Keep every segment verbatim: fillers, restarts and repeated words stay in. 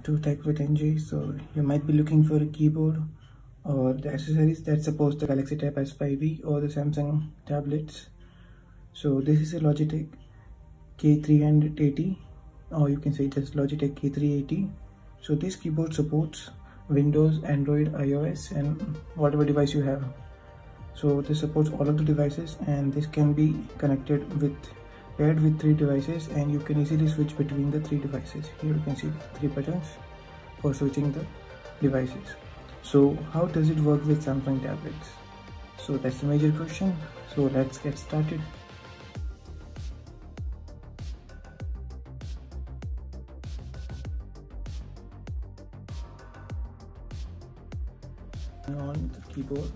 to Tech with N J. So you might be looking for a keyboard or the accessories that support the Galaxy Tab S five e or the Samsung tablets. So this is a Logitech K three eighty, or you can say just Logitech K three eighty. So this keyboard supports Windows, Android, iOS and whatever device you have. So this supports all of the devices, and this can be connected with paired with three devices, and you can easily switch between the three devices. Here you can see three buttons for switching the devices. So how does it work with Samsung tablets? So that's the major question. So let's get started. On the keyboard,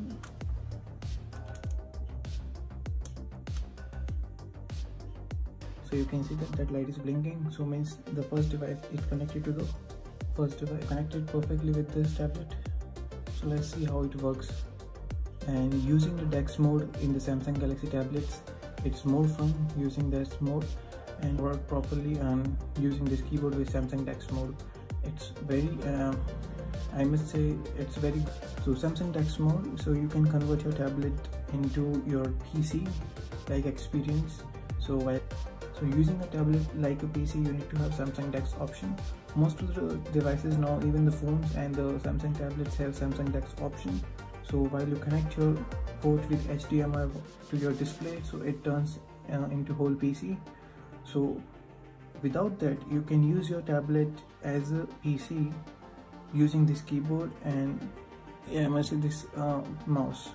so you can see that that light is blinking, so means the first device is connected to the first device, connected perfectly with this tablet. So let's see how it works. And using the DeX mode in the Samsung Galaxy tablets, it's more fun using DeX mode and work properly, and using this keyboard with Samsung DeX mode, it's very um, I must say it's very good. So Samsung DeX mode, so you can convert your tablet into your P C like experience. So while so using a tablet like a P C, you need to have Samsung DeX option. Most of the devices now, even the phones and the Samsung tablets, have Samsung DeX option. So while you connect your port with H D M I to your display, so it turns uh, into whole P C. So without that, you can use your tablet as a P C using this keyboard and yeah, I must say this uh, mouse.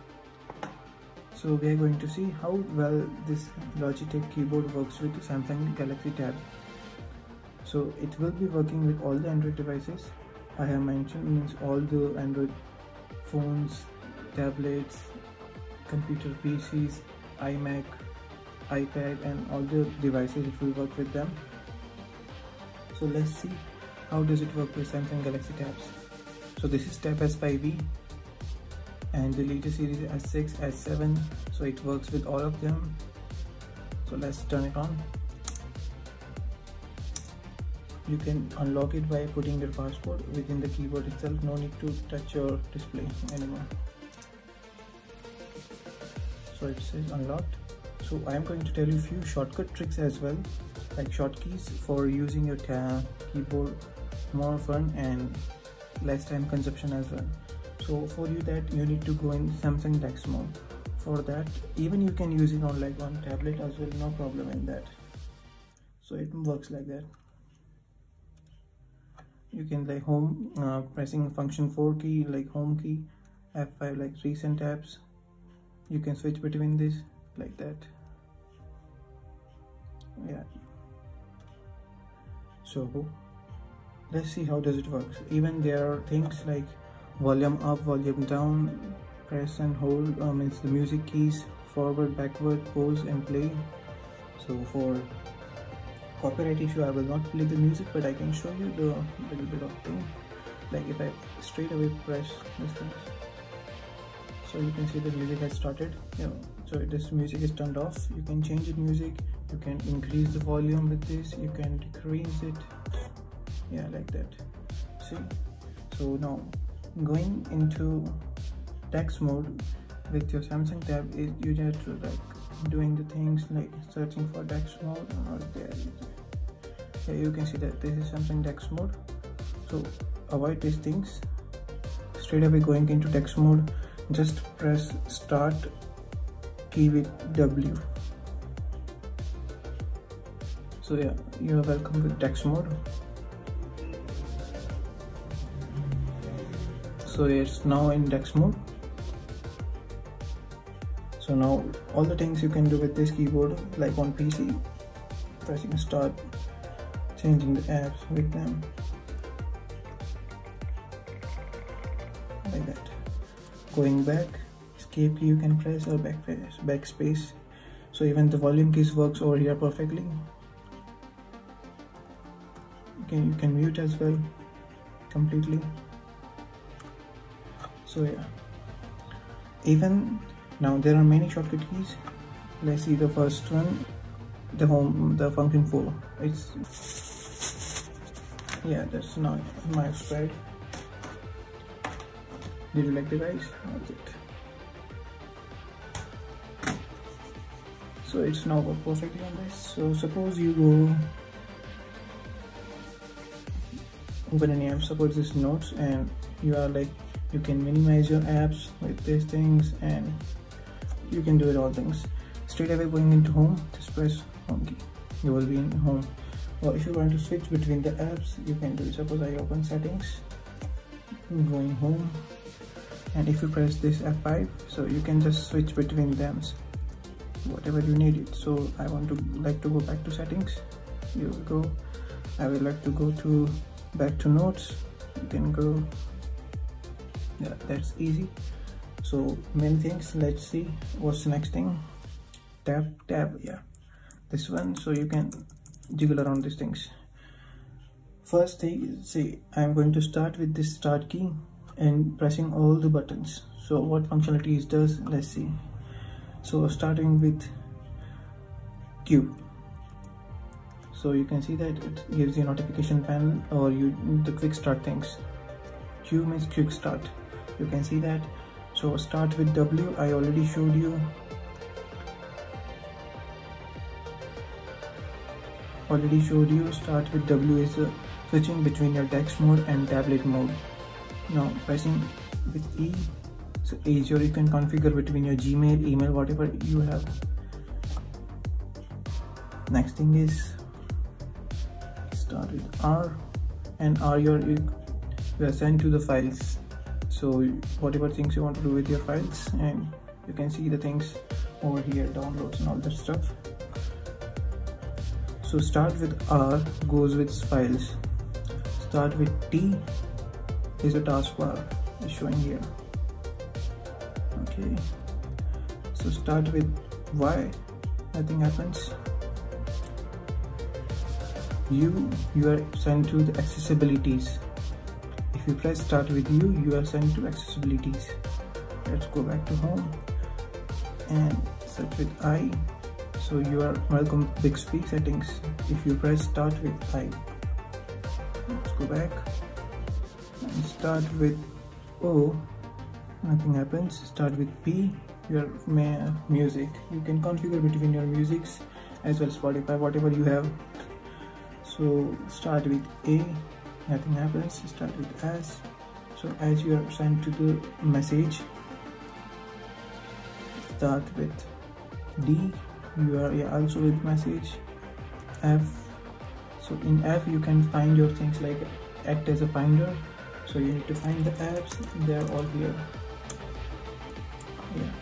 So we are going to see how well this Logitech keyboard works with the Samsung Galaxy Tab. So it will be working with all the Android devices. I have mentioned means all the Android phones, tablets, computer P Cs, iMac, iPad and all the devices, it will work with them. So let's see how does it work with Samsung Galaxy Tabs. So this is Tab S five e and the latest series is S six, S seven, so it works with all of them. So let's turn it on. You can unlock it by putting your passcode within the keyboard itself. No need to touch your display anymore. So it says unlocked. So I am going to tell you a few shortcut tricks as well, like shortkeys for using your tab keyboard more fun and less time consumption as well. So for you that you need to go in Samsung DeX mode. For that, even you can use it on like on tablet as well, no problem in that. So it works like that. You can like home, uh, pressing function four key like home key, F five like recent tabs. You can switch between this like that. Yeah. So let's see how does it work. Even there are things like volume up, volume down, press and hold, uh, means the music keys, forward, backward, pause and play. So for copyright issue, I will not play the music, but I can show you the little bit of thing. Like if I straight away press this thing, so you can see the music has started. You know, so this music is turned off. You can change the music. You can increase the volume with this. You can decrease it. Yeah, like that. See. So now going into DeX mode with your Samsung Tab, is you have to like doing the things like searching for DeX mode, or there. Yeah, you can see that this is Samsung DeX mode. So avoid these things. Straight away going into DeX mode, just press start key with W. So yeah, you are welcome with DeX mode. So it's now in DeX mode. So now all the things you can do with this keyboard, like on P C, pressing start, changing the apps with them, like that. Going back, escape key you can press, or backspace. backspace. So even the volume keys works over here perfectly. You can, you can mute as well completely. So yeah, even now there are many shortcut keys. Let's see the first one, the home, the function four. It's yeah, that's not my spread. Did you like the guys? That's it. So it's now worked perfectly on this. So suppose you go open any app, suppose this Notes, and you are like, you can minimize your apps with these things, and you can do it all things. Straight away going into home, just press home key, you will be in home. Or if you want to switch between the apps, you can do it. Suppose I open settings, going home, and if you press this F five, so you can just switch between them, whatever you need it. So I want to like to go back to settings, you will go. I would like to go to back to Notes, you can go. Yeah, that's easy. So many things. Let's see what's the next thing. Tab, tab, yeah, this one. So you can jiggle around these things. First thing, say I'm going to start with this start key and pressing all the buttons. So what functionality it does, let's see. So starting with Q, so you can see that it gives you notification panel, or you the quick start things. Q means quick start, you can see that. So start with W, I already showed you. Already showed you start with W is uh, switching between your text mode and tablet mode. Now pressing with E, so Azure, you can configure between your Gmail, email, whatever you have. Next thing is start with R, and R your you, you are sent to the files. So whatever things you want to do with your files, and you can see the things over here, downloads and all that stuff. So start with R goes with files. Start with T is a taskbar, is showing here. Okay. So start with Y, nothing happens. U, you are sent to the accessibilities. If you press start with U, you are sent to accessibilities. Let's go back to home and search with I. So you are welcome Bixby settings. If you press start with I, let's go back and start with O, nothing happens. Start with P, your music. You can configure between your musics as well as Spotify, whatever you have. So start with A, nothing happens. Start with S. So as you are sent to the message, start with D, you are yeah, also with message. F, so in F you can find your things like act as a finder. So you need to find the apps, they are all here. Yeah.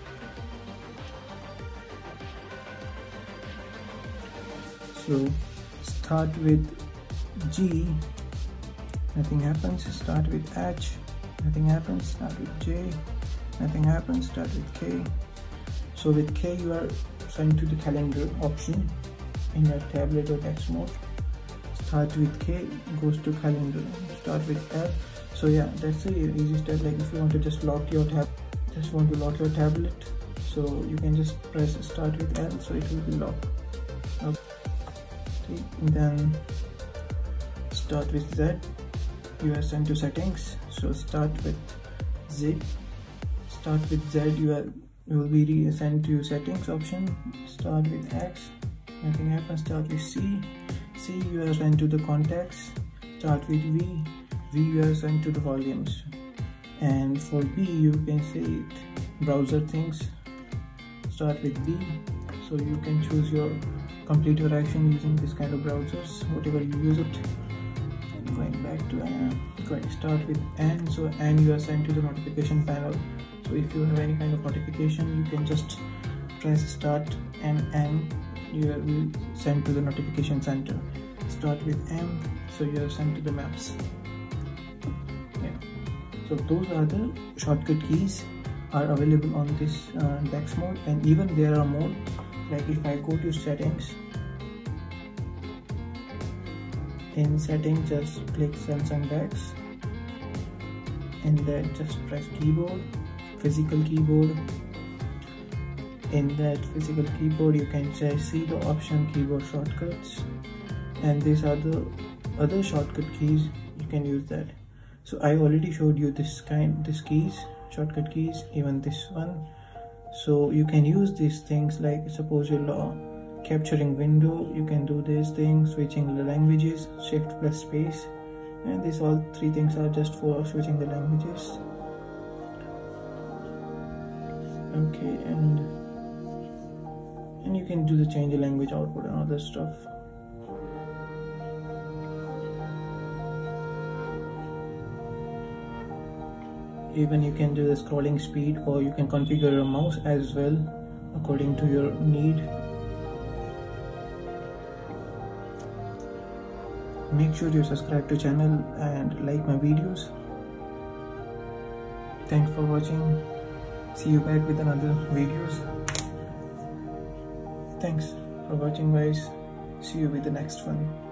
So start with G, nothing happens. Start with H, nothing happens. Start with J, nothing happens. Start with K. So with K you are sent to the calendar option in your tablet or text mode. Start with K goes to calendar. Start with L. So yeah, that's the easy step. Like if you want to just lock your tab, just want to lock your tablet, so you can just press start with L, so it will be locked. Okay, and then start with Z, you are sent to settings. So start with Z. Start with Z, you are you will be sent to settings option. Start with X, nothing happens. Start with C. C, you are sent to the contacts. Start with V. V, you are sent to the volumes. And for B, you can say it browser things. Start with B, so you can choose your complete your action using this kind of browsers, whatever you use it. And going back to N, going start with N. So N, you are sent to the notification panel. So if you have any kind of notification, you can just press start and N, you will be sent to the notification center. Start with M, so you are sent to the maps. Yeah. So those are the shortcut keys are available on this uh, DeX mode, and even there are more. Like if I go to settings, in settings just click Samsung DeX, and then just press keyboard, physical keyboard. In that physical keyboard you can just see the option keyboard shortcuts, and these are the other shortcut keys, you can use that. So I already showed you this kind this keys, shortcut keys, even this one. So you can use these things, like suppose you're capturing window, you can do this thing, switching the languages, shift plus space, and these all three things are just for switching the languages. Okay, and and you can do the change the language output and other stuff. Even you can do the scrolling speed, or you can configure your mouse as well according to your need. Make sure you subscribe to channel and like my videos. Thanks for watching. See you back with another videos. Thanks for watching guys. See you with the next one.